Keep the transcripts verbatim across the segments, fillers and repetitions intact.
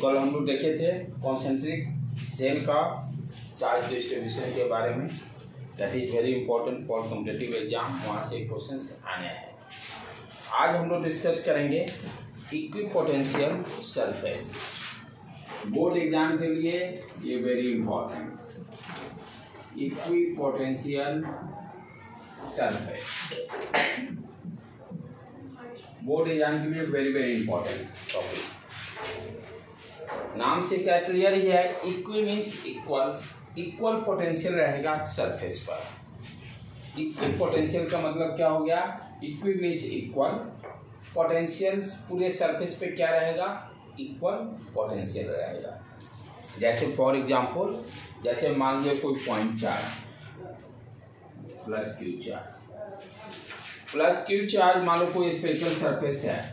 कल हम लोग देखे थे कॉन्सेंट्रिक सेल का चार्ज डिस्ट्रीब्यूशन के बारे में, that is very important for competitive exam, वहाँ से क्वेश्चंस आने हैं। आज हम लोग डिस्कस करेंगे इक्विपोटेंशियल सरफेस। बोर्ड एग्जाम के लिए ये very important, equipotential surface board exam के लिए वेरी वेरी इंपॉर्टेंट टॉपिक। नाम से क्या क्लियर ही है, equi means equal, equal potential रहेगा सरफेस पर। इक्वी पोटेंशियल का मतलब क्या हो गया, इक्वी मीन्स इक्वल, पोटेंशियल पूरे सरफेस पे क्या रहेगा, इक्वल पोटेंशियल रहेगा। जैसे फॉर एग्जांपल, जैसे मान लो कोई point charge plus Q charge, plus Q charge मान लो कोई स्पेशल सरफेस है,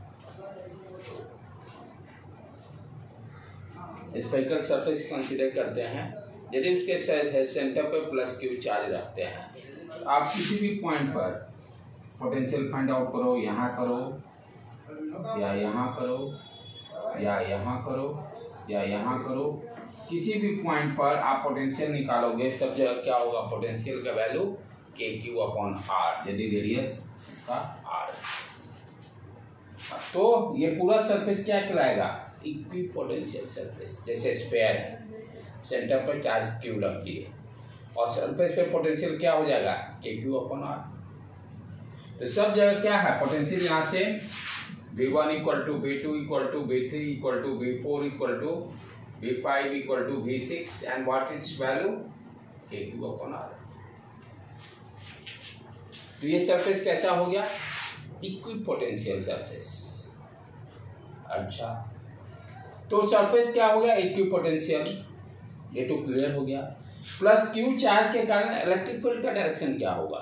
स्पेरिकल सरफेस कंसीडर करते हैं। यदि उसके सेंटर पर प्लस क्यू चार्ज रखते हैं, आप किसी भी पॉइंट पर पोटेंशियल फाइंड आउट करो, यहाँ करो या यहाँ करो या यहाँ करो या यहाँ करो, किसी भी पॉइंट पर आप पोटेंशियल निकालोगे, सब जगह क्या होगा, पोटेंशियल का वैल्यू के क्यू अपॉन आर, यदि रेडियस इसका आर। तो ये पूरा सरफेस क्या कहलाएगा, इक्विपोटेंशियल सरफेस। जैसे स्फीयर है, सेंटर पर चार्ज क्यू रख दिए और सरफेस पे पोटेंशियल क्या हो जाएगा, के क्यू अपॉन आर। तो सब जगह क्या है, पोटेंशियल यहाँ से V one equal to V two equal to V three equal to V four equal to V five equal to V six and what is value, के क्यू अपॉन आर। तो ये सरफेस कैसा हो गया, equipotential surface. अच्छा, तो surface क्या हो गया, इक्विपोटेंशियल, ये तो क्लियर हो गया। प्लस क्यू चार्ज के कारण इलेक्ट्रिक फील्ड का डायरेक्शन क्या होगा,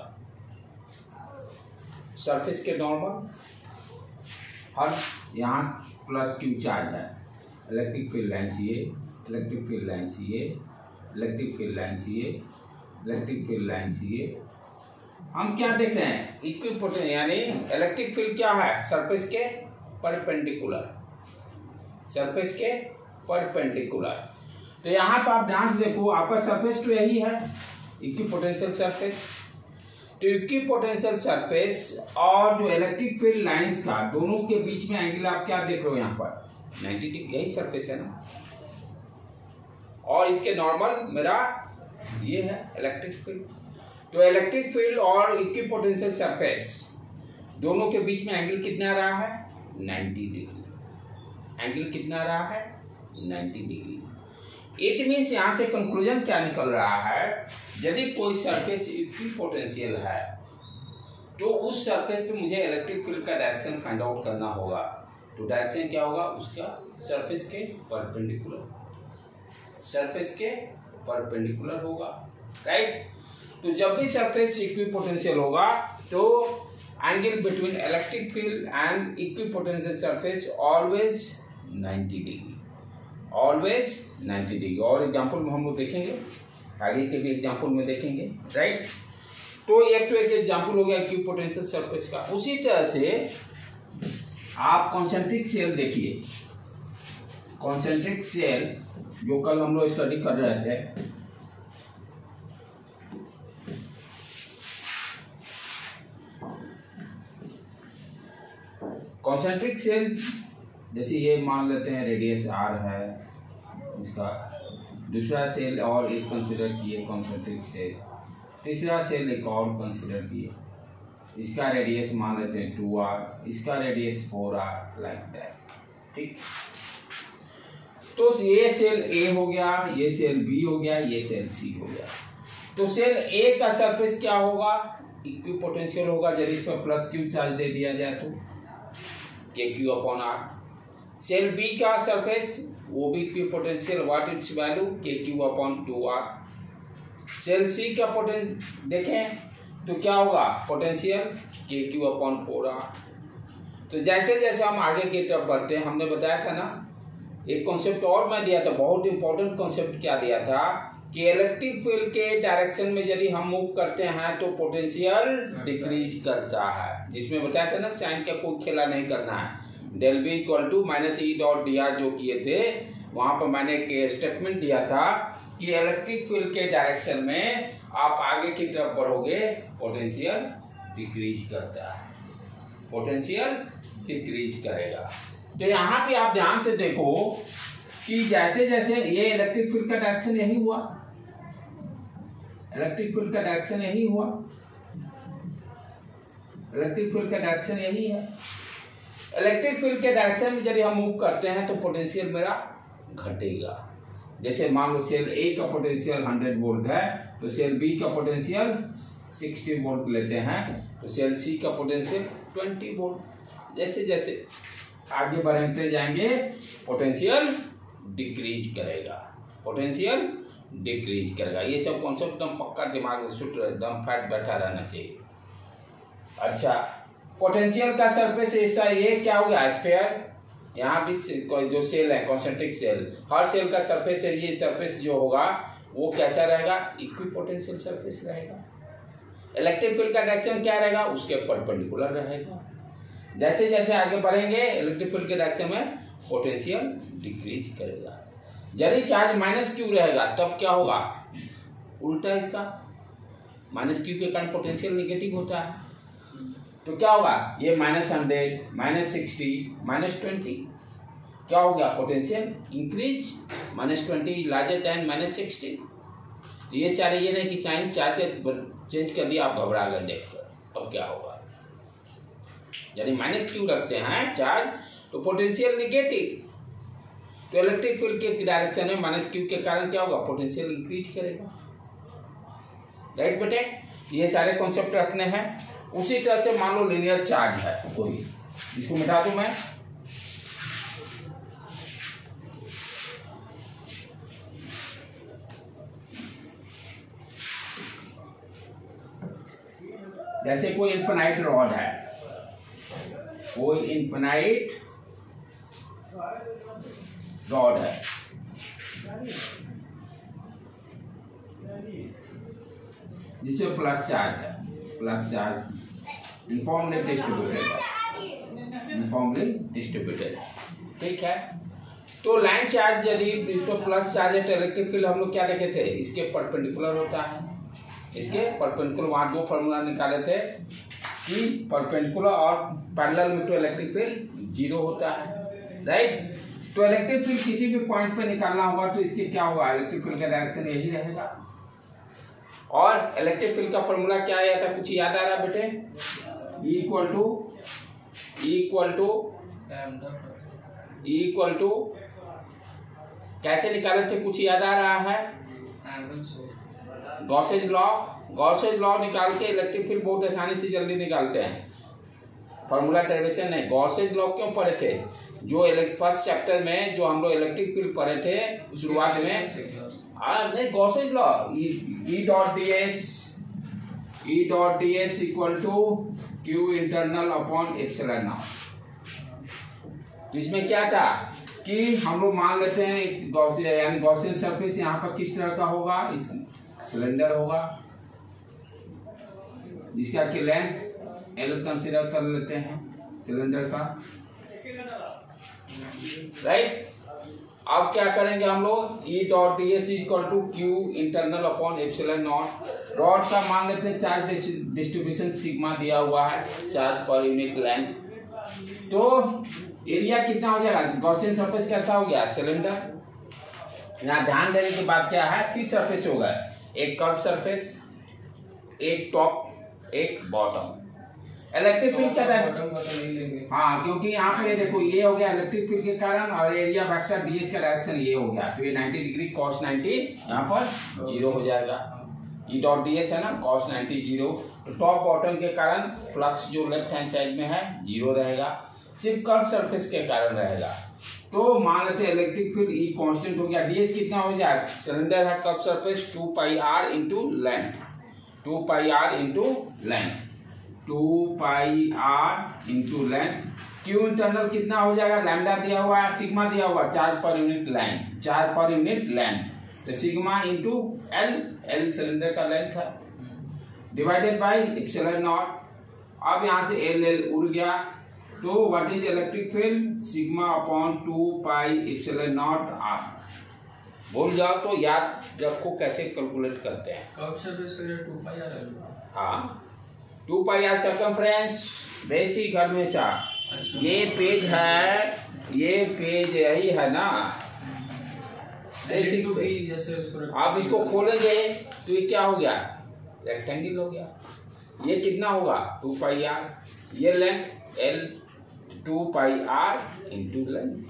सरफेस के नॉर्मल, हर यहाँ प्लस क्यू चार्ज है, electric field line C A, electric field line C A, electric field line C A, electric field line C A. हम क्या देख रहे हैं, इक्विपोटेंशियल यानी इलेक्ट्रिक फील्ड क्या है, सरफेस के परपेंडिकुलर, सरफेस के परपेंडिकुलर। तो यहाँ पर आप ध्यान से देखो, आपका सरफेस तो यही है, इक्विपोटेंशियल सरफेस। तो इक्विपोटेंशियल सरफेस और जो इलेक्ट्रिक फील्ड लाइंस का दोनों के बीच में एंगल आप क्या देख रहे हो, यहाँ पर नाइंटी डिग्री, यही सरफेस है ना। और इसके नॉर्मल मेरा ये है इलेक्ट्रिक फील्ड। तो इलेक्ट्रिक फील्ड और इक्विपोटेंशियल सरफेस दोनों के बीच में एंगल कितना रहा है, नाइंटी डिग्री। एंगल कितना रहा है, नाइंटी डिग्री। इट मीन्स यहाँ से कंक्लूजन क्या निकल रहा है, यदि कोई सरफेस इक्विपोटेंशियल है तो उस सरफेस पे मुझे इलेक्ट्रिक फील्ड का डायरेक्शन फाइंड आउट करना होगा। तो डायरेक्शन क्या होगा उसका, सरफेस के परपेंडिकुलर, सरफेस के परपेंडिकुलर होगा, राइट। तो जब भी सरफेस इक्विपोटेंशियल होगा तो angle between electric field and equipotential surface always ninety degree, always ninety degree. और एग्जांपल में हम लोग देखेंगे, आगे के भी एग्जांपल में देखेंगे, राइट। तो एक तो एक एग्जांपल हो गया इक्विपोटेंशियल सरफेस का। उसी तरह से आप कॉन्सेंट्रिक सेल देखिए, कॉन्सेंट्रिक सेल जो कल हम लोग स्टडी कर रहे थे, कॉन्सेंट्रिक सेल जैसे ये मान लेते हैं रेडियस आर है इसका, दूसरा सेल और एक कंसिडर किए कॉन्सेंट्रिक सेल, तीसरा सेल एक और कंसिडर किए, इसका रेडियस मान लेते हैं टू आर, इसका radius four R, like that, ठीक। तो ये सेल ए हो गया, ये सेल बी हो गया, ये सेल सी हो गया। तो सेल ए का सरफेस क्या होगा, इक्विपोटेंशियल होगा, यदि इस पर प्लस क्यू चार्ज दे दिया जाए तो K Q upon R. Shell B का सरफेस वो भी इक्विपोटेंशियल, व्हाट इट्स वैल्यू, के Q upon two R. Shell C का पोटेंशियल देखें तो क्या होगा, पोटेंशियल के क्यू अपॉन फोर आर। तो जैसे जैसे हम आगे की तरफ बढ़ते हैं, हमने बताया था ना, एक कॉन्सेप्ट और मैं दिया था, बहुत इंपॉर्टेंट कॉन्सेप्ट क्या दिया था कि इलेक्ट्रिक फील्ड के डायरेक्शन में यदि हम मूव करते हैं तो पोटेंशियल डिक्रीज करता है, जिसमें बताया था ना साइन का कोई खेला नहीं करना है। Del V equal to minus E dot D R जो किए थे, वहां पर मैंने एक स्टेटमेंट दिया था कि इलेक्ट्रिक फील्ड के डायरेक्शन में आप आगे की तरफ बढ़ोगे पोटेंशियल डिक्रीज करता है, पोटेंशियल डिक्रीज करेगा। तो यहाँ भी आप ध्यान से देखो कि जैसे जैसे ये इलेक्ट्रिक फील्ड का डायरेक्शन यही हुआ, इलेक्ट्रिक फील्ड का डायरेक्शन यही हुआ, इलेक्ट्रिक फील्ड का डायरेक्शन यही है। इलेक्ट्रिक फील्ड के डायरेक्शन में यदि हम मूव करते हैं तो पोटेंशियल मेरा घटेगा। जैसे मान लो सेल ए का पोटेंशियल हंड्रेड वोल्ट है तो सेल बी का पोटेंशियल सिक्सटी वोल्ट लेते हैं, तो सेल सी का पोटेंशियल ट्वेंटी वोल्ट। जैसे जैसे आगे बढ़ते जाएंगे पोटेंशियल डिक्रीज करेगा, पोटेंशियल डिक्रीज करेगा। ये सब कॉन्सेप्ट एकदम पक्का दिमाग में सुट एकदम फैट बैठा रहना चाहिए। अच्छा, पोटेंशियल का सरफेस ऐसा ये क्या हो गया स्फीयर, यहाँ भी जो सेल है कॉन्सेंट्रिक सेल, हर सेल का सरफेस है, ये सरफेस जो होगा वो कैसा रहेगा, इक्विपोटेंशियल सरफेस रहेगा। इलेक्ट्रिक फील्ड का डायरेक्शन क्या रहेगा, उसके परपेंडिकुलर रहेगा। जैसे जैसे आगे बढ़ेंगे इलेक्ट्रिक फील्ड के डायरेक्शन में पोटेंशियल डिक्रीज करेगा। यदि चार्ज माइनस क्यू रहेगा तब क्या होगा, उल्टा इसका, माइनस क्यू के कारण पोटेंशियल निगेटिव होता है, तो क्या होगा, ये minus hundred, minus sixty, minus twenty, क्या हो गया, potential increase, minus twenty larger than minus sixty. ये सारे ये नहीं कि साइन चार्ज से चेंज कर दिया आप घबरा गए देखकर, अब क्या होगा। यदि माइनस क्यू रखते हैं चार्ज तो पोटेंशियल निगेटिव, तो इलेक्ट्रिक फील्ड के डायरेक्शन में माइनस क्यू के कारण क्या होगा, पोटेंशियल इंक्रीज करेगा। राइट बेटे, ये सारे कॉन्सेप्ट रखने हैं। उसी तरह से मान लो लीनियर चार्ज है कोई, इसको मिटा दूं मैं, जैसे कोई इन्फिनाइट रॉड है, कोई इन्फिनाइट रॉड है, जिसमें प्लस चार्ज है, प्लस चार्ज यूनिफॉर्मली डिस्ट्रीब्यूटेड है, यूनिफॉर्मली डिस्ट्रीब्यूटेड, ठीक है। तो लाइन चार्ज यदि इस पर प्लस चार्ज है तो इलेक्ट्रिक फील्ड हम लोग क्या देखे थे, इसके परपेंडिकुलर होता है, इसके परपेंडिकुलर। वहां दो फॉर्मूला निकाले थे कि परपेंडिकुलर और पैरेलल में तो इलेक्ट्रिक फील्ड जीरो होता है, राइट। तो इलेक्ट्रिक फील्ड किसी भी पॉइंट पे निकालना होगा तो इसके क्या होगा, इलेक्ट्रिक फील्ड का डायरेक्शन यही रहेगा। और इलेक्ट्रिक फील्ड का फॉर्मूला क्या आया था, कुछ याद आ रहा है बेटे, E equal to equal to equal to कैसे निकाले थे, कुछ याद आ रहा है, गॉसेज लॉ, गॉसेज लॉ निकाल के इलेक्ट्रिक फील्ड बहुत आसानी से जल्दी निकालते हैं, फॉर्मूला डेरिवेशन नहीं। गॉसेज लॉ क्यों पढ़े थे, जो फर्स्ट चैप्टर में जो हम लोग इलेक्ट्रिक फील्ड पढ़े थे शुरुआत में, नहीं Gauss's law, E dot D S E dot D S equal to Q internal upon epsilon naught. तो इसमें क्या था कि हम लोग मान लेते हैं गॉसियन यानी गॉसियन सरफेस यहाँ पर किस तरह का होगा, इस सिलेंडर होगा जिसका की लेंथ एल कंसीडर कर लेते हैं सिलेंडर का, राइट। अब क्या करेंगे हम लोग, E dot D S equal to Q internal upon epsilon naught. Rod का मान लेते हैं चार्ज डिस्ट्रीब्यूशन सिग्मा दिया हुआ है, चार्ज पर यूनिट लेंथ। तो एरिया कितना हो जाएगा, गॉसियन सरफेस कैसा हो गया, सिलेंडर। यहाँ ध्यान देने की बात क्या है, थ्री सरफेस होगा, एक कर्व सरफेस, एक टॉप, एक बॉटम। इलेक्ट्रिक फील्ड का बॉटम का तो नहीं लेंगे, हाँ, क्योंकि यहाँ पे देखो ये हो गया इलेक्ट्रिक फील्ड के कारण, और एरिया वेक्टर डीएस का डायरेक्शन ये हो गया, तो ये नाइन्टी डिग्री कॉस नाइन्टी यहाँ पर जीरो हो जाएगा। ई डॉट डी एस है ना, कॉस नाइन्टी जीरो, तो टॉप बॉटम के कारण फ्लक्स जो लेफ्ट हैंड साइड में है जीरो रहेगा, सिर्फ कर्व सरफेस के कारण रहेगा। तो मान लेते हैं इलेक्ट्रिक फील्ड ई कांस्टेंट हो गया, डीएस कितना हो जाएगा, सिलेंडर है curve surface two pi R into length, two pi R into length, two pi R into length. Q internal कितना हो जाएगा, लैम्डा दिया हुआ है, सिग्मा दिया हुआ, charge per unit length, charge per unit length, तो sigma into L, L cylinder का लेंथ है, डिवाइडेड बाई एप्सिलॉन नॉट। अब यहाँ से एल एल उड़ गया, तो what is electric field? Sigma upon two pi epsilon naught R. भूल जाओ तो याद रखो कैसे कैलकुलेट करते हैं। कर्व सरफेस का टू पाई आर है। हाँ, two pi R circumference basic हमेशा। ये पेज है, ये पेज यही है ना, बेसिक पेज। आप इसको खोलेंगे तो ये क्या हो गया? रेक्टेंगल हो गया। ये कितना होगा? Two pi R. ये length L two pi R into length,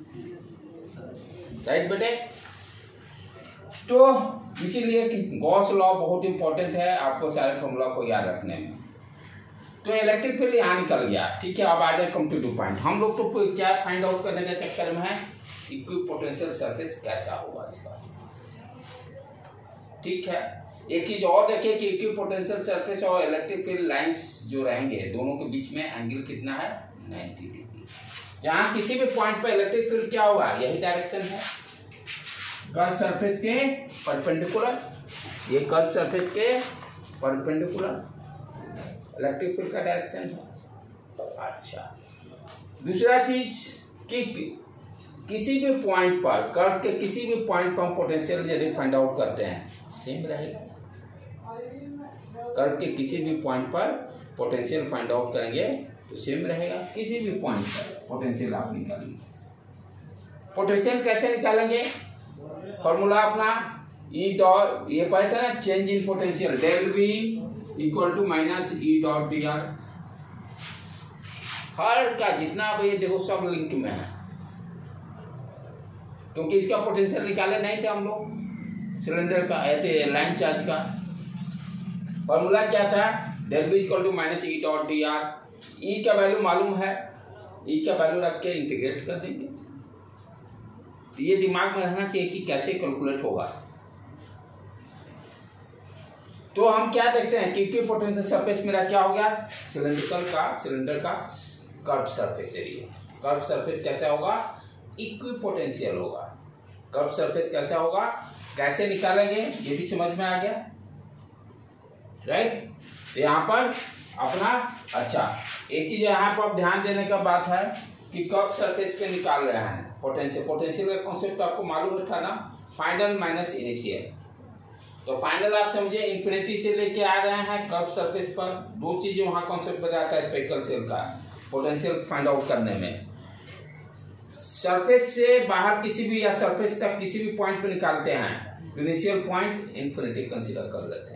right बेटे? तो इसीलिए गॉस लॉ बहुत इंपॉर्टेंट है आपको सारे फॉर्मूला को याद रखने में। तो इलेक्ट्रिक फील्ड यहाँ निकल गया, ठीक है। अब आ जाए कम टू टू पॉइंट। हम लोग तो क्या फाइंड आउट करने के चक्कर में है, इक्विपोटेंशियल सरफेस कैसा होगा इसका, ठीक है। एक चीज और देखिए कि इक्विपोटेंशियल सरफेस और इलेक्ट्रिक फील्ड लाइंस जो रहेंगे दोनों के बीच में एंगल कितना है? Ninety degree. जहां किसी भी पॉइंट पे इलेक्ट्रिक फील्ड क्या होगा? यही डायरेक्शन है, कर्व सरफेस के परपेंडिकुलर। ये कर्व सरफेस के परपेंडिकुलर इलेक्ट्रिक फील्ड का डायरेक्शन है। अच्छा, दूसरा चीज कि किसी भी पॉइंट पर, कर्व के किसी भी पॉइंट पर हम पोटेंशियल यदि फाइंड आउट करते हैं सेम रहेगा। कर्व के किसी भी पॉइंट पर पोटेंशियल फाइंड आउट करेंगे तो सेम रहेगा। किसी भी पॉइंट पर पोटेंशियल आप निकालेंगे। पोटेंशियल कैसे निकालेंगे? फॉर्मूला अपना ई डॉट, ये पॉइंट है ना, change in potential, del V equal to minus E dot D R. हर का जितना अब ये देखो सब लिंक में है, क्योंकि इसका पोटेंशियल निकाले नहीं थे हम लोग सिलेंडर का, लाइन चार्ज का। फॉर्मूला क्या था? Del V equal to minus E dot D R. E का वैल्यू मालूम है, ई का वैल्यू रख के इंटीग्रेट कर देंगे। तो ये दिमाग में रहना चाहिए कि कैसे कैलकुलेट होगा। तो हम क्या देखते हैं कि इक्विपोटेंशियल सरफेस मेरा क्या हो गया? सिलेंड्रिकल का, सिलेंडर का curve surface area. Curve surface कैसा होगा? इक्विपोटेंशियल होगा। कर्व सरफेस कैसा होगा, कैसे निकालेंगे ये भी समझ में आ गया, राइट? तो यहाँ पर अपना, अच्छा एक चीज यहाँ पर ध्यान देने का बात है कि कर्व सरफेस पे निकाल रहे हैं पोटेंशियल। पोटेंशियल का कॉन्सेप्ट आपको मालूम था ना, फाइनल माइनस इनिशियल। तो फाइनल आप समझे इंफिनिटी से लेके आ रहे हैं कर्व सरफेस पर। दो चीजें वहां कॉन्सेप्ट बताता है स्पेक्ट्रल सेल का पोटेंशियल फाइंड आउट करने में। सरफेस से बाहर किसी भी या सरफेस तक किसी भी पॉइंट पे निकालते हैं, इनिशियल पॉइंट इंफिनिटी कंसीडर कर लेते हैं,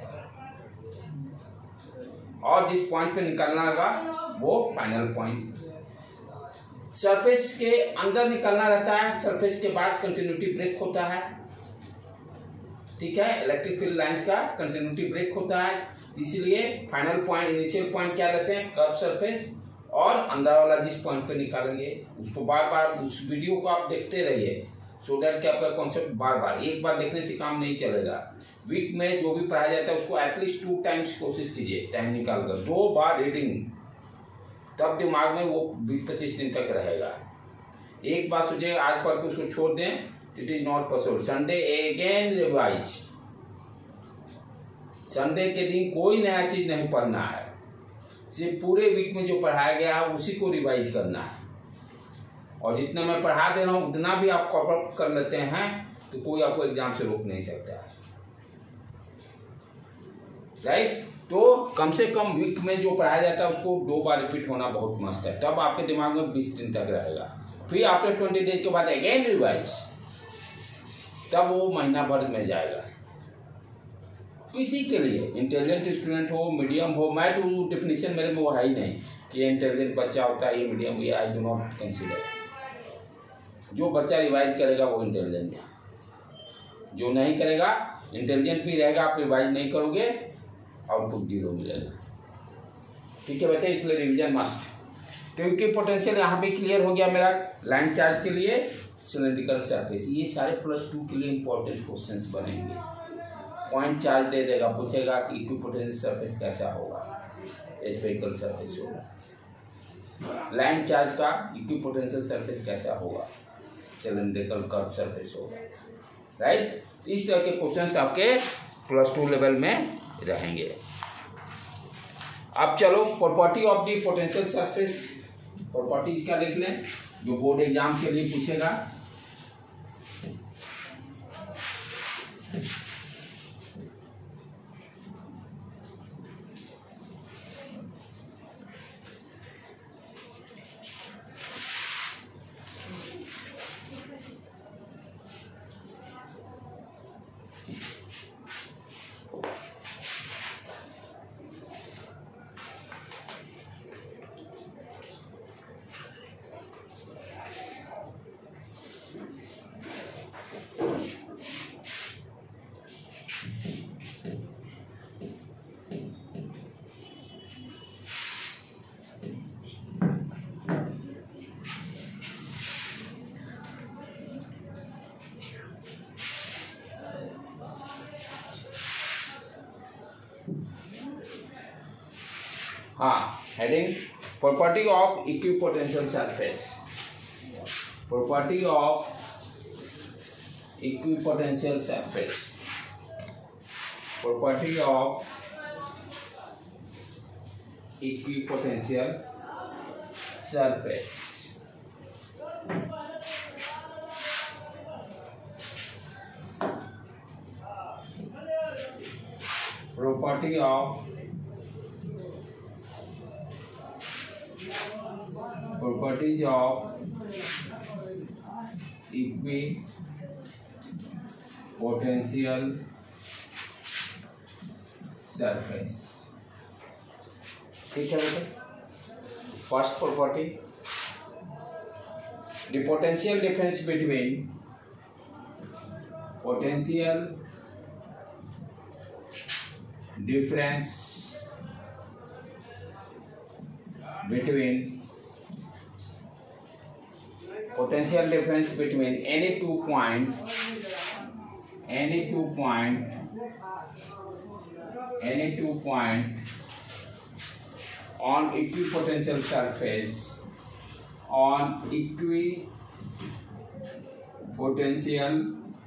और जिस पॉइंट पे निकलना होगा वो फाइनल पॉइंट। सरफेस के अंदर निकलना रहता है, सरफेस के बाद कंटिन्यूटी ब्रेक होता है, ठीक है। इलेक्ट्रिक फील्ड लाइंस का कंटिन्यूटी ब्रेक होता है, इसीलिए फाइनल पॉइंट, इनिशियल पॉइंट क्या लेते हैं? Curve surface. और अंदर वाला जिस पॉइंट पे निकालेंगे उसको बार बार उस वीडियो को आप देखते रहिए, सो दैट कि आपका कॉन्सेप्ट बार बार, एक बार देखने से काम नहीं चलेगा। वीक में जो भी पढ़ाया जाता है उसको एटलीस्ट टू टाइम्स कोशिश कीजिए, टाइम निकाल कर दो बार रीडिंग, तब दिमाग में वो बीस पच्चीस दिन तक रहेगा। एक बार सोचिए आज पढ़ के उसको छोड़ दें, it is not possible. Sunday again revise. Sunday के दिन कोई नया चीज नहीं पढ़ना है, सिर्फ पूरे वीक में जो पढ़ाया गया है उसी को रिवाइज करना है। और जितना मैं पढ़ा दे रहा हूँ उतना भी आप कवर अप कर लेते हैं तो कोई आपको एग्जाम से रोक नहीं सकता है, राइट? तो कम से कम वीक में जो पढ़ाया जाता है उसको दो बार रिपीट होना बहुत मस्त है, तब आपके दिमाग में बीस दिन तक रहेगा। फिर आफ्टर ट्वेंटी डेज के बाद अगेन रिवाइज, तब वो महीना भर में जाएगा। किसी के लिए इंटेलिजेंट स्टूडेंट हो, मीडियम हो, मैं तो डिफिनेशन मेरे में वो है ही नहीं कि ये इंटेलिजेंट बच्चा होता है, ये मीडियम, ये आई डू नॉट कंसीडर। जो बच्चा रिवाइज करेगा वो इंटेलिजेंट है, जो नहीं करेगा इंटेलिजेंट भी रहेगा, आप रिवाइज नहीं करोगे आउटपुट जीरो मिलेगा, ठीक है बेटे? इसलिए रिवीजन मस्ट। क्योंकि पोटेंशियल यहाँ पे क्लियर हो गया मेरा लाइन चार्ज के लिए, सिलेंड्रिकल सरफेस। ये सारे प्लस टू के लिए इंपॉर्टेंट क्वेश्चंस बनेंगे। पॉइंट चार्ज दे देगा, पूछेगा कि इक्विपोटेंशियल सरफेस कैसा होगा, स्फेरिकल सरफेस होगा। लाइन चार्ज का इक्विपोटेंशियल सरफेस कैसा होगा, सिलेंड्रिकल कर्व सरफेस होगा, राइट? इस तरह के क्वेश्चंस आपके प्लस टू लेवल में रहेंगे। अब चलो property of the potential surface properties का लिख लें जो बोर्ड एग्जाम के लिए पूछेगा। हाँ, heading property of equipotential surface. Property of equipotential surface. Property of equipotential surface. Property of properties of equipotential surface। ठीक है बेटे। First property, the potential difference between potential difference between potential difference between any two point any two point any two point on equipotential surface on equipotential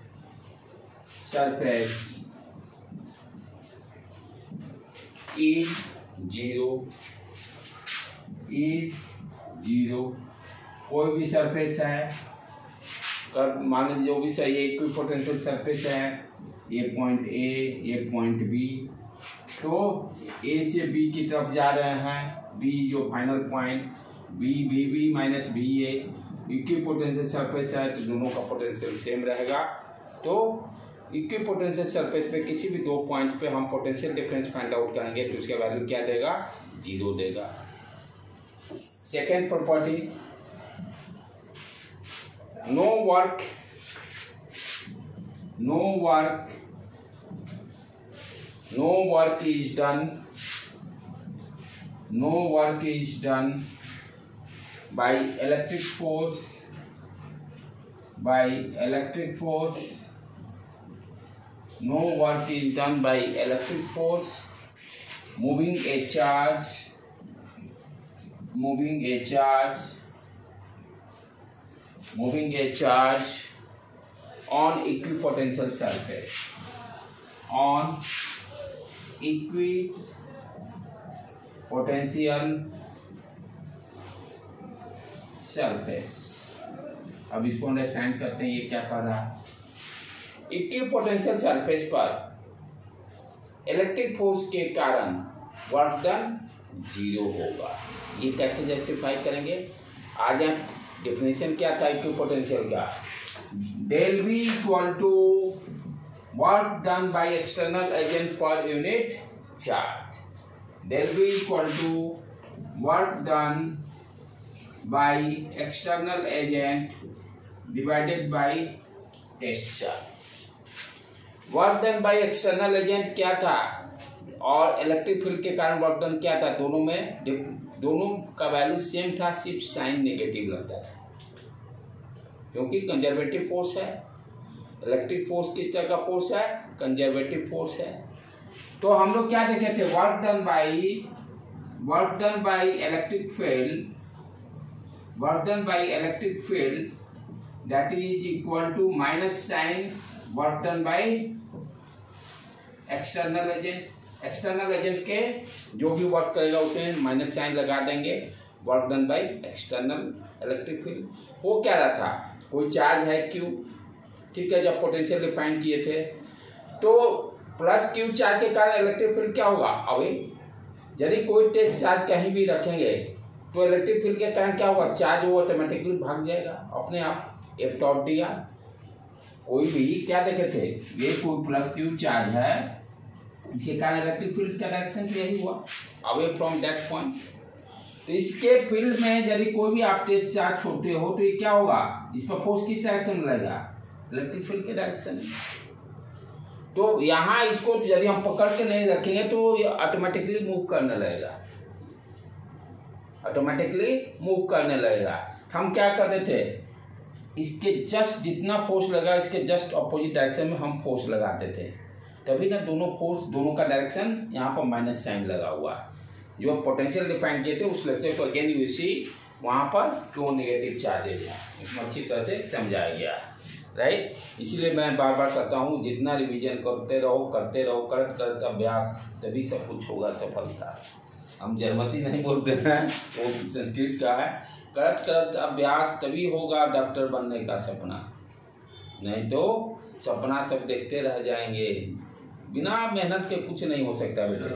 surface is zero is zero। कोई भी surface है, कर मान लीजिए जो भी सही है, इक्विपोटेंशियल सरफेस है, ये पॉइंट ए ये पॉइंट बी, तो ए से बी की तरफ जा रहे हैं, बी जो final point B B B minus B A, equipotential surface है तो दोनों का पोटेंशियल सेम रहेगा। तो इक्विपोटेंशियल सरफेस पे किसी भी दो पॉइंट पे हम पोटेंशियल डिफरेंस फाइंड आउट करेंगे तो उसका वैल्यू क्या देगा, जीरो देगा। Second property, no work no work no work is done no work is done by electric force by electric force no work is done by electric force moving a charge moving a charge moving a charge on equipotential surface on equipotential surface। अब इसको understand करते हैं, ये क्या कर रहा है। Equipotential surface पर इलेक्ट्रिक फोर्स के कारण वर्क डन जीरो होगा। ये कैसे जस्टिफाई करेंगे, आज आप डेफिनेशन क्या था इक्विपोटेंशियल का, del V equal to work done by external agent पर unit charge, del V equal to work done by external agent divided by test charge. Work done by external agent क्या था और electric field के कारण work done क्या था, दोनों में दोनों का वैल्यू सेम था, सिर्फ साइन नेगेटिव रहता है क्योंकि कंजर्वेटिव फोर्स है। इलेक्ट्रिक फोर्स किस तरह का फोर्स है, कंजर्वेटिव फोर्स है। तो हम लोग क्या देखे थे, work done by work done by electric field work done by electric field that is equal to minus sign work done by external agent. External agent के जो भी वर्क करेगा उसमें माइनस साइन लगा देंगे। Work done by external electric field. वो क्या रहा था, कोई चार्ज है क्यू, ठीक है, जब पोटेंशियल डिफाइन किए थे तो प्लस क्यू चार्ज के कारण इलेक्ट्रिक फील्ड क्या होगा। अभी यदि कोई टेस्ट चार्ज कहीं भी रखेंगे तो इलेक्ट्रिक फील्ड के कारण क्या होगा, चार्ज वो ऑटोमेटिकली भाग जाएगा अपने आप। एफ डॉट डी आर, कोई भी क्या देखे थे, ये कोई प्लस क्यू चार्ज है, इसके कारण इलेक्ट्रिक फील्ड का डायरेक्शन यही हुआ, अवे फ्रॉम दैट पॉइंट। तो इसके फील्ड में यदि कोई भी आप टेस्ट चार्ज छोड़ते हो तो ये क्या होगा, इस पर फोर्स किस डायरेक्शन में लगेगा, इलेक्ट्रिक फील्ड के डायरेक्शन में। तो यहाँ इसको यदि हम पकड़ के नहीं रखेंगे तो ये ऑटोमेटिकली मूव करने लगेगा, ऑटोमेटिकली मूव करने लगेगा। हम क्या करते थे, इसके जस्ट जितना फोर्स लगा इसके जस्ट अपोजिट डायरेक्शन में हम फोर्स लगाते थे, तभी ना दोनों फोर्स, दोनों का डायरेक्शन यहाँ पर माइनस साइन लगा हुआ है। जो पोटेंशियल डिफाइन किए थे उस लेक्चर को अगेन यू सी, वहाँ पर क्यों नेगेटिव चार्जेज है इसमें अच्छी तरह से समझाया गया, राइट। इसीलिए मैं बार बार कहता हूँ जितना रिवीजन करते रहो करते रहो करत करत अभ्यास, तभी सब कुछ होगा सफलता। हम जर्मती नहीं बोलते हैं, वो संस्कृत का है, करत करत अभ्यास तभी होगा डॉक्टर बनने का सपना, नहीं तो सपना सब देखते रह जाएंगे, बिना मेहनत के कुछ नहीं हो सकता बेटे।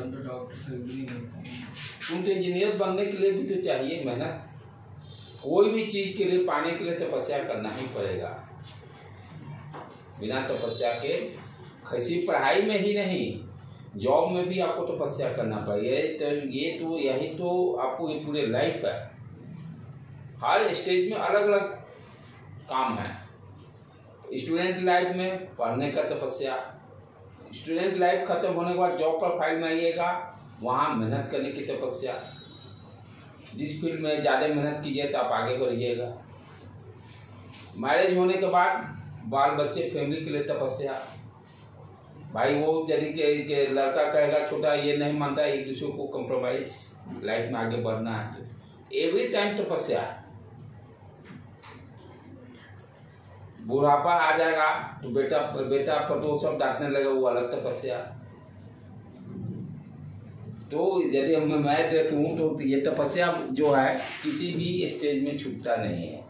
तुम तो इंजीनियर बनने के लिए भी तो चाहिए मेहनत, कोई भी चीज के लिए पाने के लिए तपस्या करना ही पड़ेगा, बिना तपस्या के किसी पढ़ाई में ही नहीं, जॉब में भी आपको तपस्या करना पड़ेगा। तो ये तो यही तो आपको ये पूरे लाइफ है, हर स्टेज में अलग अलग काम है। स्टूडेंट लाइफ में पढ़ने का तपस्या, स्टूडेंट लाइफ खत्म होने के बाद जॉब पर फाइल में आइएगा, वहाँ मेहनत करने की तपस्या। जिस फील्ड में ज़्यादा मेहनत कीजिए तो आप आगे बढ़िएगा। मैरिज होने के बाद बाल बच्चे फैमिली के लिए तपस्या। भाई वो यदि के, के लड़का कहेगा छोटा ये नहीं मानता, एक दूसरे को कंप्रोमाइज लाइफ में आगे बढ़ना है, तो एवरी टाइम तपस्या। बुढ़ापा आ जाएगा तो बेटा बेटा पर तो सब डांटने लगे, वो अलग तपस्या। तो यदि हम मैं देखूँ तो ये तपस्या जो है किसी भी स्टेज में छूटता नहीं है,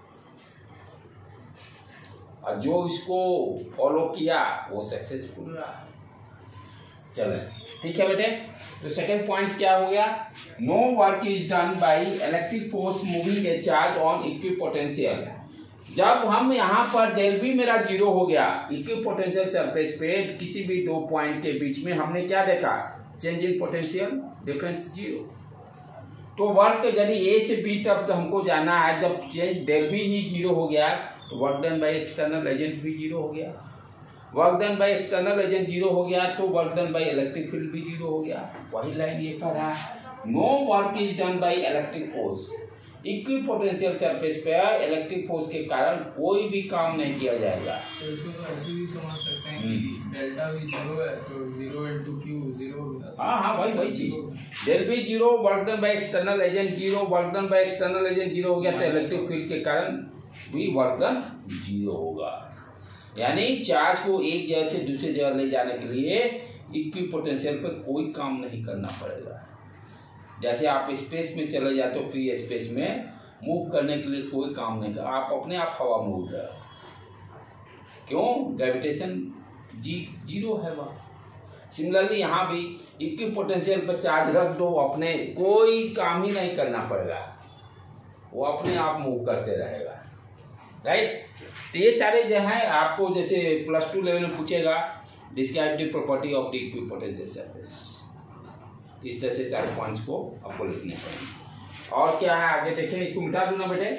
और जो इसको फॉलो किया वो सक्सेसफुल रहा। चलें, ठीक है बेटे। तो सेकंड पॉइंट क्या हो गया, no work is done by electric force moving a charge on equipotential. जब हम यहाँ पर डेल बी मेरा जीरो हो गया, इक्विपोटेंशियल सरफेस पे किसी भी दो पॉइंट के बीच में हमने क्या देखा, change in potential difference zero. तो वर्क यदि ए से बी तक हमको जाना है, जब चेंज डेल बी ही जीरो हो गया तो work done by external agent भी जीरो हो गया। Work done by external agent zero हो गया तो work done by electric field भी जीरो हो गया। वही लाइन ये कह रहा है, no work is done by electric force. Equipotential surface पे इलेक्ट्रिक फोर्स के कारण कोई भी काम नहीं किया जाएगा। तो इसको तो ऐसे भी समझ सकते हैं कि डेल्टा भी जीरो है तो जीरो इनटू क्यू जीरो हो जाता है। हाँ हाँ वही वही चीज, del B zero, work done by external agent zero, work done by external agent zero हो गया तो इलेक्ट्रिक फील्ड के कारण भी वर्क डन जीरो होगा। यानी चार्ज को एक जगह से दूसरी जगह ले जाने के लिए इक्विपोटेंशियल पे कोई काम नहीं करना पड़ेगा। जैसे आप स्पेस में चले जाते हो, फ्री स्पेस में मूव करने के लिए कोई काम नहीं कर, आप अपने आप हवा में उड़ रहे हो, क्यों, ग्रेविटेशन जी जीरो है वहाँ। सिमिलरली यहाँ भी इक्विपोटेंशियल पर चार्ज रख दो, अपने कोई काम ही नहीं करना पड़ेगा, वो अपने आप मूव करते रहेगा, राइट। तो ये सारे जो है आपको जैसे प्लस टू लेवल में पूछेगा, describe the property of the equipotential surface, इस तरह से सारे पॉइंट्स को आपको लिखने पड़ेंगे। और क्या है आगे देखें, इसको मिटा दूं ना बेटे।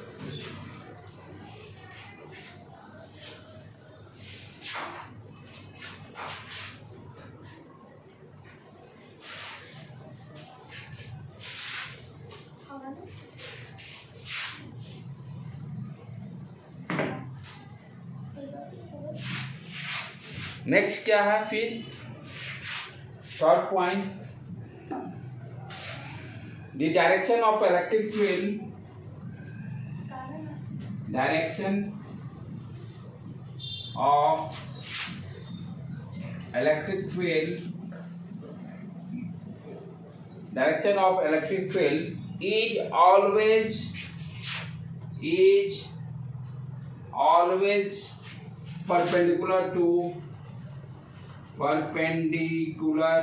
नेक्स्ट क्या है फिर, third point, the direction of electric field, direction of electric field, direction of electric field is always is always perpendicular to perpendicular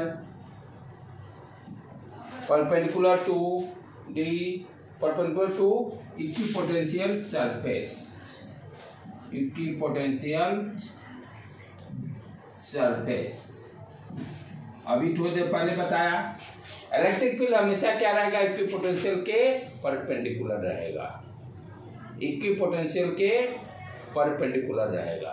perpendicular to the perpendicular to equipotential surface equipotential surface। अभी थोड़ी देर पहले बताया electric field हमेशा क्या रहेगा, equipotential के perpendicular रहेगा, equipotential के परपेंडिकुलर रहेगा।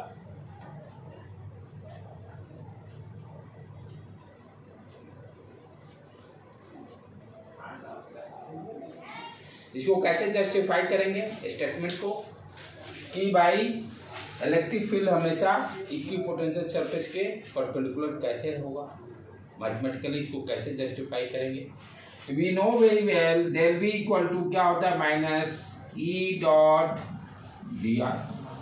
इसको कैसे जस्टिफाई करेंगे स्टेटमेंट को कि भाई इलेक्ट्रिक फील्ड हमेशा इक्विपोटेंशियल सरफेस के परपेंडिकुलर कैसे होगा, मैथमेटिकली इसको कैसे जस्टिफाई करेंगे। We know very well there B equal to क्या होता है minus E dot D R.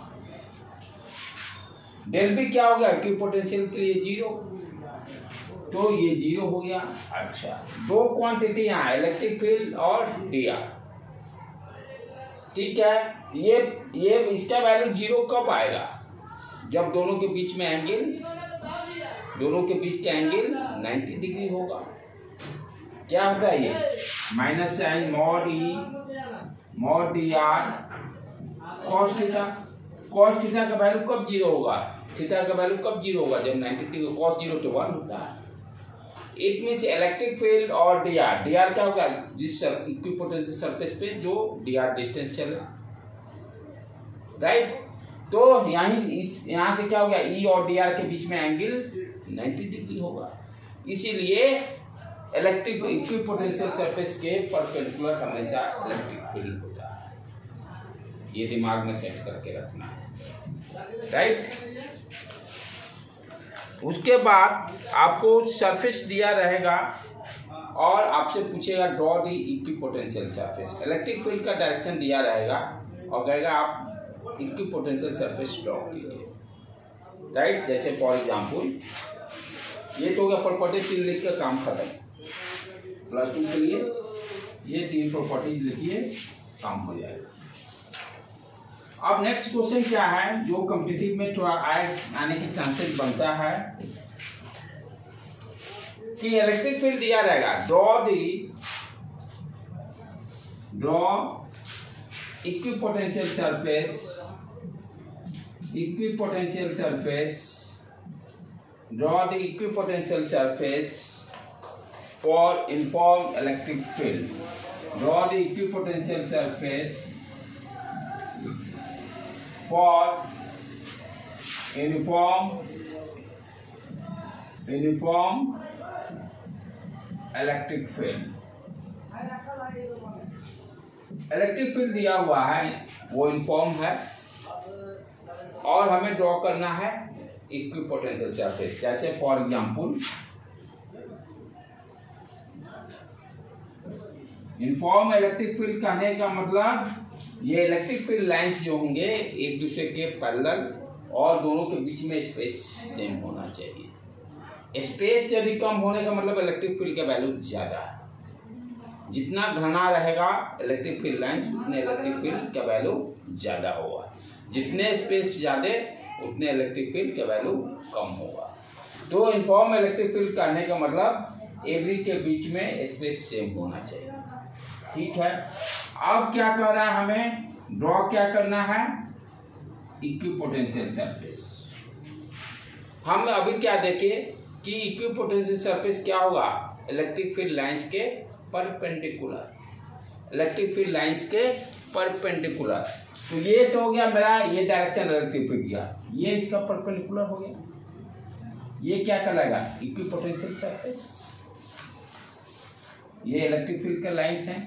Del B क्या हो गया इक्विपोटेंशियल के लिए जीरो, तो ये जीरो हो गया। अच्छा दो क्वांटिटी यहाँ इलेक्ट्रिक फील्ड और डी आर, ठीक है। ये ये इसका वैल्यू जीरो कब आएगा, जब दोनों के बीच में एंगल दोनों के बीच का एंगल नब्बे डिग्री होगा। क्या होता है ये minus sign mod E mod D R cos theta. Cos theta का वैल्यू कब जीरो होगा, थीटा का वैल्यू कब जीरो होगा, जब नब्बे डिग्री कॉस जीरो तो वन होता है। इट मीन्स इलेक्ट्रिक फील्ड और डी आर डी आर क्या होगा, जिस इक्विपोटेंशियल सरफेस पे जो डी आर डिस्टेंस चले, राइट। तो यहाँ इस यहाँ से क्या हो गया ई और डी आर के बीच में एंगल नब्बे डिग्री होगा, इसीलिए इलेक्ट्रिक इक्विपोटेंशियल सरफेस के परपेंडिकुलर हमेशा इलेक्ट्रिक फील्ड होता है। ये दिमाग में सेट करके रखना है, राइट। उसके बाद आपको सरफेस दिया रहेगा और आपसे पूछेगा draw the equipotential surface. Electric field का डायरेक्शन दिया रहेगा और कहेगा आप इक्विपोटेंशियल सरफेस ड्रॉ कीजिए, राइट। जैसे फॉर एग्जांपल ये तो हो गया प्रॉपर्टी तीन लिख का काम खत्म। प्लस टू के लिए ये तीन प्रॉपर्टीज लिखिए, काम हो जाएगा। अब नेक्स्ट क्वेश्चन क्या है जो कॉम्पिटिटिव में थोड़ा आने की चांसेस बनता है कि इलेक्ट्रिक फील्ड दिया रहेगा, draw the draw equipotential surface equipotential surface draw the equipotential surface for uniform electric field। Draw the equipotential surface for uniform uniform electric field। Electric field दिया हुआ है वो यूनिफॉर्म है और हमें ड्रॉ करना है इक्विपोटेंशियल सरफेस। जैसे for example uniform electric field कहने का मतलब ये इलेक्ट्रिक फील्ड लाइंस जो होंगे एक दूसरे के पैरेलल और दोनों के बीच में स्पेस सेम होना चाहिए। स्पेस यदि कम होने का मतलब इलेक्ट्रिक फील्ड का वैल्यू ज्यादा है। जितना घना रहेगा इलेक्ट्रिक फील्ड लाइंस उतने इलेक्ट्रिक फील्ड का वैल्यू ज्यादा होगा, जितने स्पेस ज्यादा उतने इलेक्ट्रिक फील्ड का वैल्यू कम होगा। तो यूनिफॉर्म इलेक्ट्रिक फील्ड कहने का मतलब एवरी के बीच में स्पेस सेम होना चाहिए, ठीक है। अब क्या कर रहा है हमें ड्रॉ क्या करना है इक्विपोटेंशियल सरफेस। हम अभी क्या देखें कि इक्विपोटेंशियल सरफेस क्या होगा इलेक्ट्रिक फील्ड लाइंस के परपेंडिकुलर, इलेक्ट्रिक फील्ड लाइंस के परपेंडिकुलर। तो ये तो हो गया मेरा ये डायरेक्शन इलेक्ट्रिक फील्ड गया, ये इसका परपेंडिकुलर हो गया। ये क्या कहलाएगा इक्विपोटेंशियल सरफेस, ये इलेक्ट्रिक फील्ड के लाइंस हैं,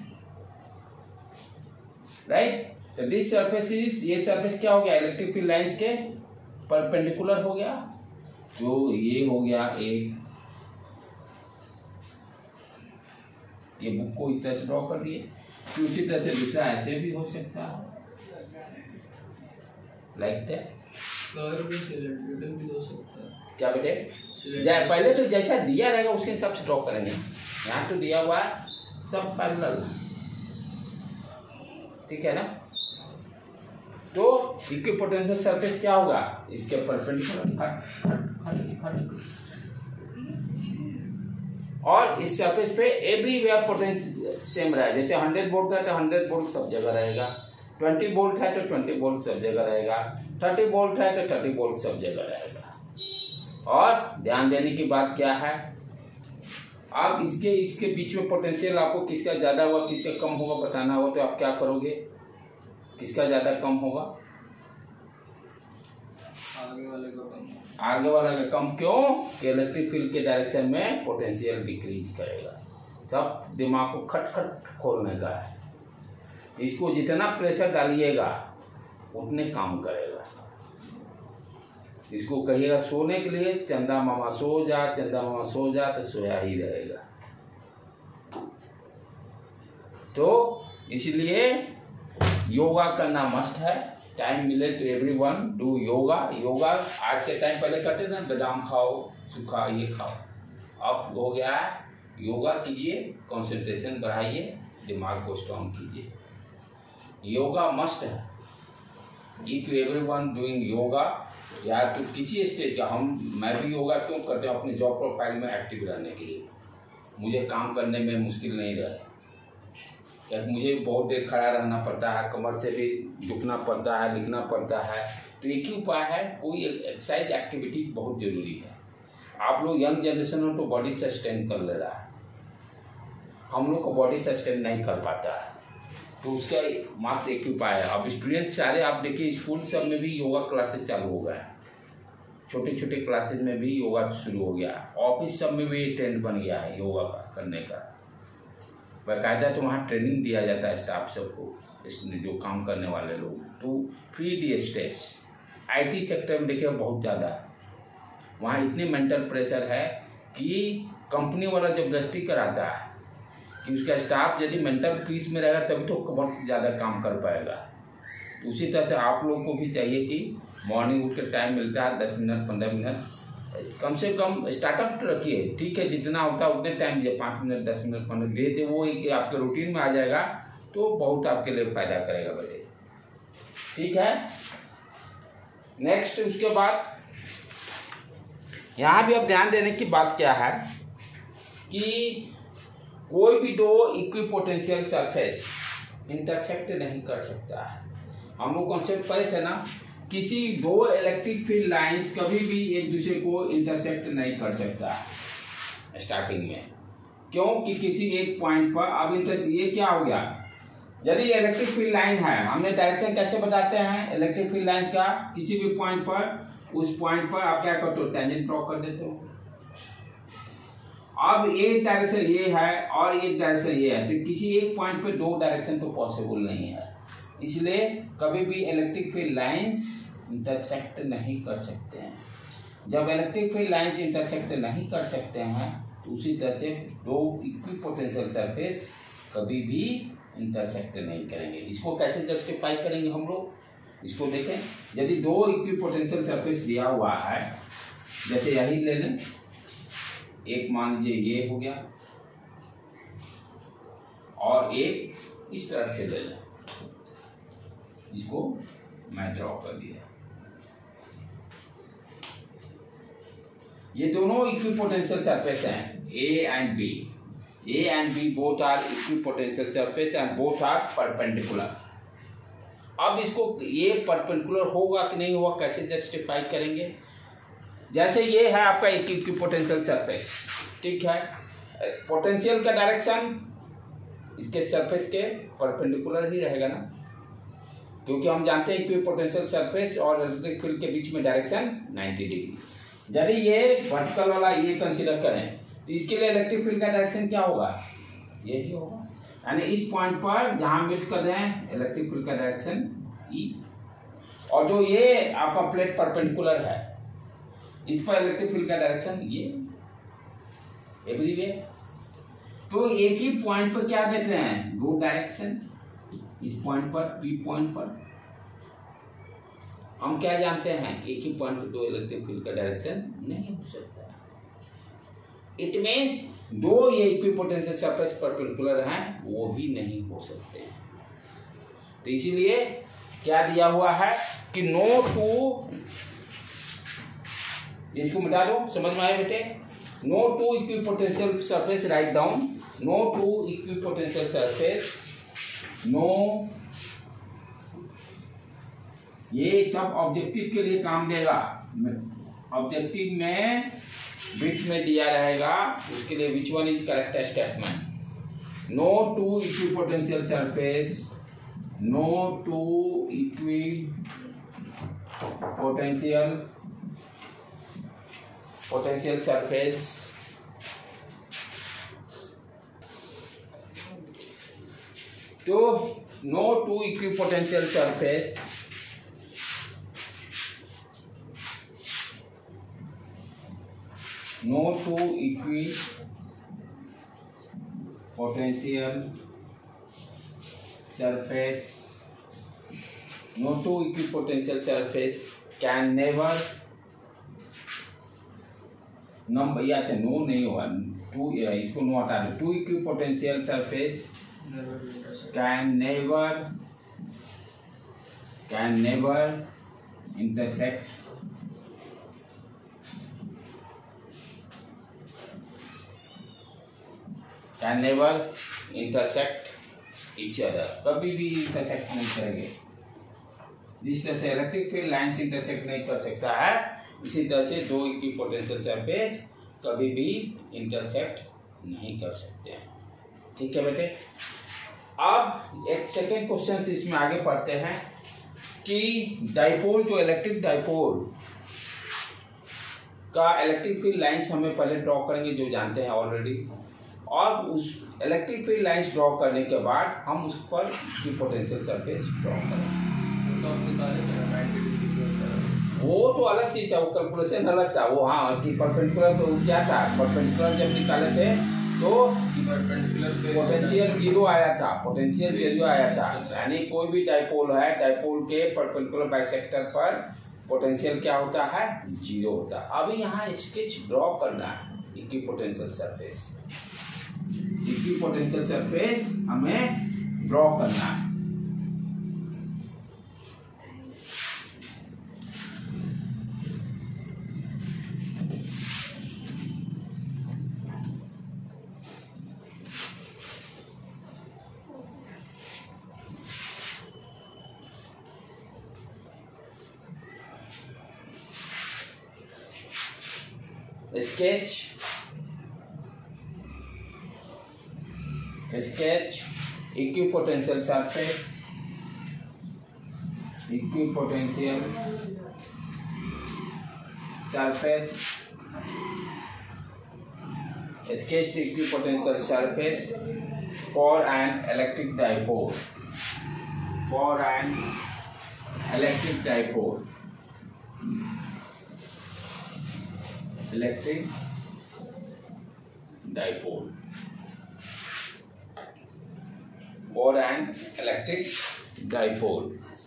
राइट। तो दिस सरफेस इज ये सरफेस क्या हो गया इलेक्ट्रिक फील्ड लाइंस के परपेंडिकुलर हो गया। तो ये हो गया एक, ये बुक को इस तरह से ड्रॉ कर दिए। तो उसी तरह से दूसरा ऐसे भी हो सकता है लाइक दैट। कर्व भी सिलेंड्रिकल भी हो सकता है। क्या बेटे पहले तो जैसा दिया रहेगा उसके हिसाब से ड्रॉ करेंगे। यहाँ तो दिया हुआ है सब पैरेलल, ठीक है ना। तो इक्विपोटेंशियल सरफेस क्या होगा, इसके परपेंडिकुलर खट खट खट खट, और इस सरफेस पे एवरीवेयर पोटेंशियल सेम रहा है। जैसे हंड्रेड वोल्ट है तो हंड्रेड वोल्ट सब जगह रहेगा, ट्वेंटी वोल्ट है तो ट्वेंटी वोल्ट सब जगह रहेगा, थर्टी वोल्ट है तो थर्टी वोल्ट सब जगह रहेगा। और ध्यान देने की बात क्या है, आप इसके इसके बीच में पोटेंशियल आपको किसका ज़्यादा हुआ किसका कम होगा बताना हो, तो आप क्या करोगे, किसका ज़्यादा कम होगा, आगे वाले का कम, आगे वाला का कम। क्यों कि इलेक्ट्रिक फील्ड के डायरेक्शन में पोटेंशियल डिक्रीज करेगा। सब दिमाग को खट खट खोलने का है। इसको जितना प्रेशर डालिएगा उतने काम करेगा। इसको कहिएगा सोने के लिए, चंदा मामा सो जा, चंदा मामा सो जा, तो सोया ही रहेगा। तो इसलिए योगा करना मस्ट है। टाइम मिले तो एवरीवन डू योगा। योगा आज के टाइम पहले करते थे ना, बादाम खाओ, सूखा ये खाओ। अब हो गया है योगा कीजिए, कंसंट्रेशन बढ़ाइए, दिमाग को स्ट्रॉन्ग कीजिए। योगा मस्ट है। इफ एवरीवन डूइंग योगा, या तो किसी स्टेज का, हम मैं भी योगा क्यों करते हैं, अपने जॉब प्रोफाइल में एक्टिव रहने के लिए। मुझे काम करने में मुश्किल नहीं रहे, क्योंकि मुझे बहुत देर खड़ा रहना पड़ता है, कमर से भी झुकना पड़ता है, लिखना पड़ता है। तो एक ही उपाय है, कोई एक्सरसाइज एक्टिविटी बहुत जरूरी है। आप लोग यंग जनरेशन हो तो बॉडी सस्टेन कर ले रहा है, हम लोग को बॉडी सस्टेन नहीं कर पाता है। तो उसका मात्र एक ही उपाय है। अब स्टूडेंट सारे आप देखिए स्कूल सब में भी योगा क्लासेस चालू हो गया है, छोटे छोटे क्लासेस में भी योगा शुरू हो गया है, ऑफिस सब में भी ट्रेंड बन गया है योगा का करने का। बाकायदा तो वहाँ ट्रेनिंग दिया जाता है स्टाफ सबको, इसमें जो काम करने वाले लोग। तो free destress IT sector में देखिए बहुत ज़्यादा है, वहाँ इतनी मेंटल प्रेशर है कि कंपनी वाला जबरदस्ती कराता है कि उसका स्टाफ यदि मेंटल पीस में रहेगा तभी तो बहुत ज़्यादा काम कर पाएगा। तो उसी तरह से आप लोगों को भी चाहिए कि मॉर्निंग उठ के टाइम मिलता है दस मिनट पंद्रह मिनट कम से कम स्टार्टअप रखिए। ठीक है, जितना होता है उतने टाइम दे, पाँच मिनट दस मिनट पंद्रह दे दे, वो एक आपके रूटीन में आ जाएगा तो बहुत आपके लिए फायदा करेगा बेटे। ठीक है, नेक्स्ट उसके बाद यहाँ भी अब ध्यान देने की बात क्या है कि कोई भी दो इक्विपोटेंशियल सरफेस इंटरसेक्ट नहीं कर सकता है। हम लोग कॉन्सेप्ट पढ़े थे ना, किसी दो इलेक्ट्रिक फील्ड लाइंस कभी भी एक दूसरे को इंटरसेक्ट नहीं कर सकता है स्टार्टिंग में। क्यों कि किसी एक पॉइंट पर अब इंटर ये क्या हो गया, यदि इलेक्ट्रिक फील्ड लाइन है, हमने डायरेक्शन कैसे बताते हैं इलेक्ट्रिक फील्ड लाइंस का, किसी भी पॉइंट पर उस पॉइंट पर आप क्या करते हो, टेंजेंट ड्रॉ कर देते हो। अब एक डायरेक्शन ये है और एक डायरेक्शन ये है, तो किसी एक पॉइंट पे दो डायरेक्शन तो पॉसिबल नहीं है। इसलिए कभी भी इलेक्ट्रिक फील्ड लाइंस इंटरसेक्ट नहीं कर सकते हैं। जब इलेक्ट्रिक फील्ड लाइंस इंटरसेक्ट नहीं कर सकते हैं तो उसी तरह से दो इक्विपोटेंशियल सरफेस कभी भी इंटरसेक्ट नहीं करेंगे। इसको कैसे जस्टिफाई करेंगे हम लोग, इसको देखें। यदि दो इक्विपोटेंशियल सरफेस दिया हुआ है, जैसे यही ले लें, एक मान लीजिए ये हो गया और एक इस तरह से ले लें, इसको मैं ड्रॉ कर दिया। ये दोनों इक्विपोटेंशियल सरफेस हैं, A and B. A and B both are equipotential surface and both are perpendicular. अब इसको ये परपेंडिकुलर होगा कि नहीं होगा कैसे जस्टिफाई करेंगे। जैसे ये है आपका एक इक्विपोटेंशियल सरफेस, ठीक है, पोटेंशियल का डायरेक्शन इसके सरफेस के परपेंडिकुलर ही रहेगा ना, क्योंकि हम जानते हैं इक्विपोटेंशियल सरफेस और इलेक्ट्रिक फील्ड के बीच में डायरेक्शन नाइंटी डिग्री। यदि ये वर्टिकल वाला ये कंसीडर करें तो इसके लिए इलेक्ट्रिक फील्ड का डायरेक्शन क्या होगा, ये ही होगा। यानी इस पॉइंट पर जहां मीट कर रहे हैं इलेक्ट्रिक फील्ड का डायरेक्शन ई, और जो ये आपका प्लेट परपेंडिकुलर है इस पर इलेक्ट्रिक फील्ड का डायरेक्शन ये एवरीवेयर। तो एक ही पॉइंट पर क्या देख रहे हैं, दो डायरेक्शन। इस पॉइंट पर पी पॉइंट पर हम क्या जानते हैं, एक ही पॉइंट पर दो इलेक्ट्रिक फील्ड का डायरेक्शन नहीं हो सकता। इट मीन्स दो ये इक्विपोटेंशियल सरफेस परपेंडिकुलर हैं वो भी नहीं हो सकते हैं। तो इसीलिए क्या दिया हुआ है कि नो टू, इसको मिटा दो, समझ में आए बेटे। No two equipotential surface, write down, no two equipotential surface, no, ये सब ऑब्जेक्टिव के लिए काम देगा। ऑब्जेक्टिव में बीच में दिया रहेगा, उसके लिए which one is correct statement. No two equipotential surface, no two equipotential potential surface, तो no two equipotential surface, no two equipotential surface, no two equipotential surface can never, number या अच्छा नो नहीं होगा, टू इसको no हटा दो, two equipotential surface can never can never intersect can never intersect each other, कभी भी intersect नहीं करेंगे। जिस तरह से इलेक्ट्रिक फील्ड लाइन्स इंटरसेक्ट नहीं कर सकता है, इसी तरह से दो इक्विपोटेंशियल सरफेस कभी भी इंटरसेक्ट नहीं कर सकते हैं। ठीक है बेटे। अब एक सेकेंड क्वेश्चन इसमें आगे पढ़ते हैं कि डाइपोल, जो इलेक्ट्रिक डाइपोल का इलेक्ट्रिक फील्ड लाइन्स हमें पहले ड्रॉ करेंगे, जो जानते हैं ऑलरेडी, और उस इलेक्ट्रिक फील्ड लाइन्स ड्रॉ करने के बाद हम उस पर इक्विपोटेंशियल सरफेस ड्रॉ करेंगे। वो तो अलग चीज है, वो कैलकुलेशन अलग था वो। हाँ कि परपेंडिकुलर तो क्या था, परपेंडिकुलर जब निकाले थे तो पोटेंशियल जीरो आया था, पोटेंशियल जीरो आया था, यानी कोई भी डाइपोल है, डाइपोल के परपेंडिकुलर बाइसेक्टर पर पोटेंशियल क्या होता है, जीरो होता है। अभी यहाँ स्केच ड्रॉ करना है इक्विपोटेंशियल सरफेस, इक्विपोटेंशियल सरफेस हमें ड्रॉ करना है। Sketch sketch equipotential surface, equipotential surface, sketch the equipotential surface for an electric dipole, for an electric dipole, electric dipole or an electric dipole,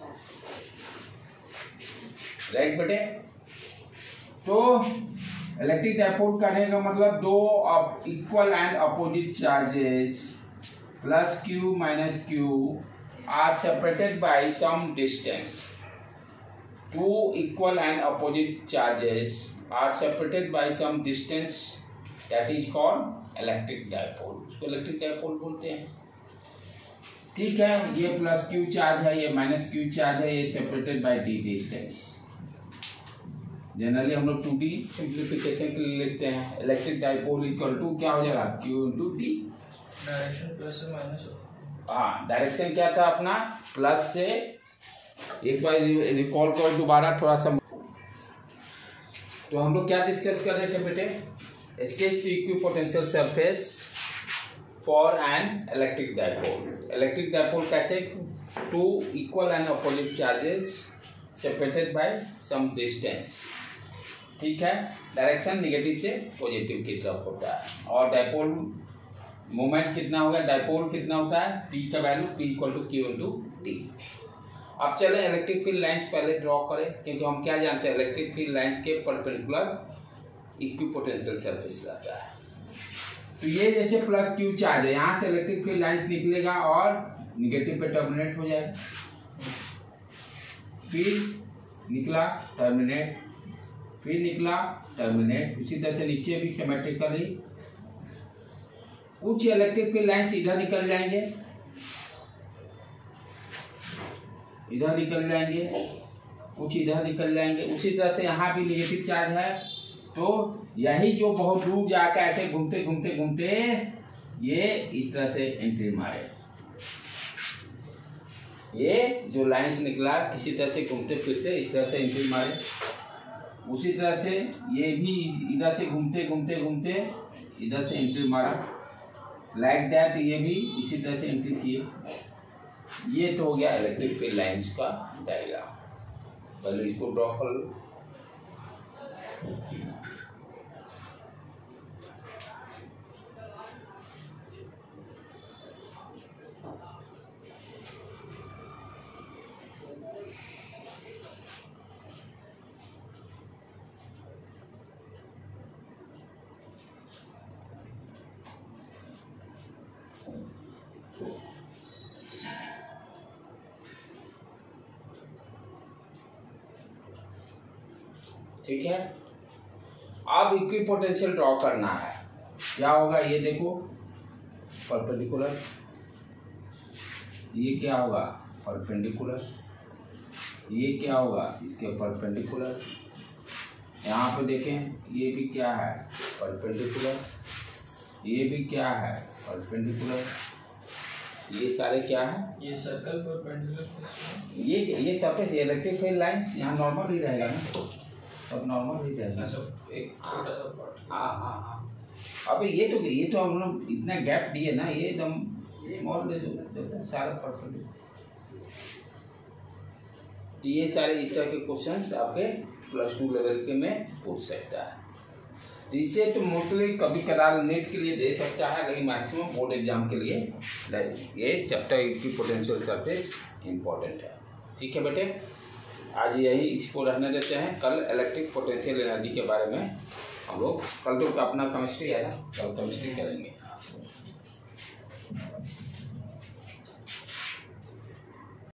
right बेटे। तो electric dipole करने का मतलब दो equal and opposite charges plus Q minus Q are separated by some distance. Two equal and opposite charges are separated by some distance, that is called electric dipole. उसको electric dipole बोलते हैं। ठीक है, ये प्लस क्यू चार्ज है, ये minus Q charge है, ये separated by D distance. Generally हम लोग टू डी सिंप्लीफिकेशन के लिए लिखते हैं। इलेक्ट्रिक डाइपोल इक्वल टू क्या हो जाएगा, Q into D. Direction plus से माइनस, हाँ डायरेक्शन क्या था अपना, प्लस से। एक बार रिकॉल करो दोबारा थोड़ा सा। तो हम लोग क्या डिस्कस कर रहे थे बेटे, sketch the equipotential surface for an electric dipole. Electric dipole कैसे, two equal and opposite charges separated by some distance. ठीक है, डायरेक्शन निगेटिव से पॉजिटिव की तरफ होता है। और डाइपोल मोमेंट कितना होगा, डाइपोल कितना होता है, पी का value P equal to Q into T. अब चले इलेक्ट्रिक फील्ड लाइंस पहले ड्रॉ करें, क्योंकि हम क्या जानते हैं, इलेक्ट्रिक फील्ड लाइंस के परपेंडिकुलर इक्विपोटेंशियल सरफेस रहता है। तो ये जैसे प्लस क्यू चार्ज है, यहाँ से इलेक्ट्रिक फील्ड लाइंस निकलेगा और निगेटिव पे टर्मिनेट हो जाएगा। फिर निकला टर्मिनेट, फिर निकला टर्मिनेट। उसी तरह से नीचे भी सिमेट्रिकली कुछ इलेक्ट्रिक फील्ड लाइन्स इधर निकल जाएंगे, इधर निकल जाएंगे, कुछ इधर निकल जाएंगे। उसी तरह से यहाँ भी निगेटिव चार्ज है, तो यही जो बहुत दूर जाकर ऐसे घूमते घूमते घूमते ये इस तरह से एंट्री मारे। ये जो लाइन्स निकला किसी तरह से घूमते फिरते इस तरह से एंट्री मारे। उसी तरह से ये भी इधर से घूमते घूमते घूमते इधर से एंट्री मारा, लाइक दैट। ये भी इसी तरह से एंट्री किए। ये तो हो गया इलेक्ट्रिक फील्ड लाइन्स का डायग्राम। पहले इसको ड्रॉ कर लो। ठीक है, अब इक्विपोटेंशियल ड्रॉ करना है। क्या होगा ये देखो, परपेंडिकुलर, ये क्या होगा परपेंडिकुलर, ये क्या होगा इसके परपेंडिकुलर। यहाँ पे देखें ये भी क्या है परपेंडिकुलर, ये भी क्या है परपेंडिकुलर, ये सारे क्या है, ये सर्कल परपेंडिकुलर, ये ये सरफेस इलेक्ट्रिक फील्ड लाइंस यहाँ नॉर्मल ही रहेगा ना, सब नॉर्मल ही रहेगा। अच्छा एक छोटा सा पार्ट। हाँ हाँ हाँ, अबे ये तो ये तो हम लोग इतना गैप दिए ना, ये एकदम स्मॉल दे दो सारा परपेंडिकुलर। तो ये सारे इस तरह के क्वेश्चंस आपके प्लस टू लेवल के में पूछ सकता है। तो इसे तो मोस्टली कभी कदार नेट के लिए दे सकता है, लेकिन मैक्सिमम बोर्ड एग्जाम के लिए ये चैप्टर इक्विपोटेंशियल सरफेस इम्पोर्टेंट है। ठीक है बेटे, आज यही इसको रहने देते हैं। कल इलेक्ट्रिक पोटेंशियल एनर्जी के बारे में हम लोग, कल तो अपना केमिस्ट्री है ना, कल केमिस्ट्री करेंगे।